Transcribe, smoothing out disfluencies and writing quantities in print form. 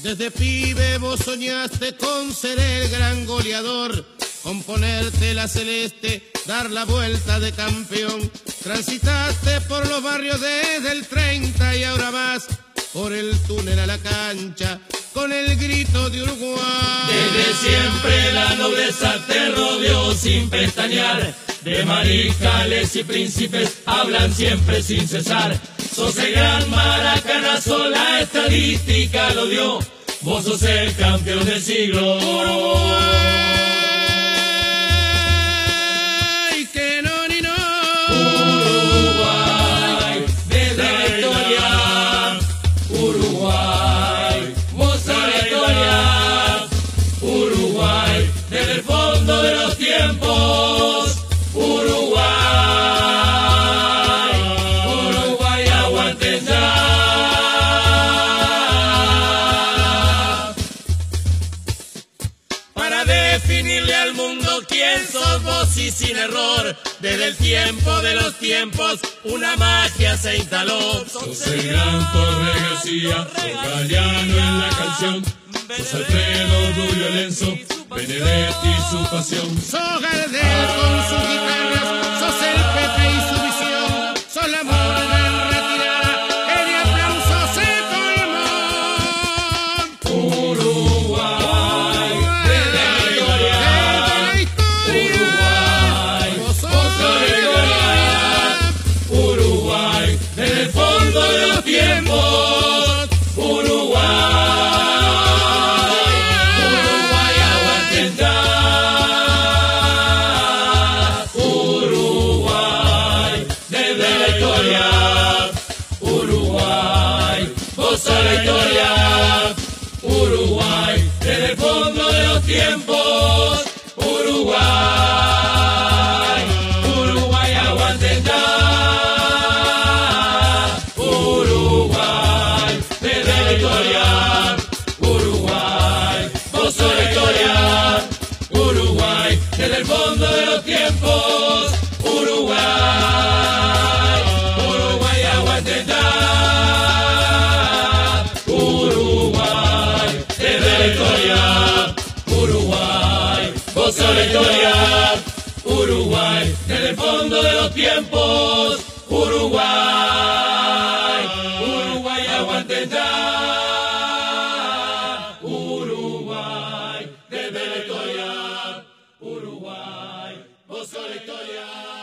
Desde pibe vos soñaste con ser el gran goleador, con ponerte la celeste, dar la vuelta de campeón. Transitaste por los barrios desde el 30 y ahora vas por el túnel a la cancha con el grito de Uruguay. Desde siempre la nobleza te rodeó sin pestañear. De mariscales y príncipes hablan siempre sin cesar. Sos el gran maracanazo, la estadística lo dio. Vos sos el campeón del siglo. Uruguay, que no ni no. Uruguay, desde la historia. Uruguay, vos sos la historia. Uruguay, desde el fondo de los tiempos. Uruguay, Uruguay, aguanten ya. Para definirle al mundo quién sos vos y sin error, desde el tiempo de los tiempos una magia se instaló. Sos el gran Torre García, sos Galeano en la canción, sos Alfredo Rubio Lenzo, Benedetti y su pasión. Sos Gardel con sus guitarras, sos el Pepe y su visión, sos la mona en retirada, el de aplauso se colmó. Uruguay, desde la historia. Uruguay, vos sos la historia. Uruguay, desde el fondo de los tiempos. Uruguay, Uruguay, aguanten ya. Uruguay, desde la historia. Uruguay, vos sos la historia. Uruguay, desde el fondo de los tiempos. Uruguay, Uruguay, aguanten ya. Uruguay, desde la historia. Uruguay, vos sos la historia. Uruguay, desde el fondo de los tiempos. Uruguay, Uruguay, aguanten ya. Uruguay, desde la historia. Uruguay, vos sos la historia. Uruguay, desde el fondo de los tiempos. Uruguay, Uruguay, aguanten ya. Uruguay, desde la historia. Uruguay, vos sos la historia.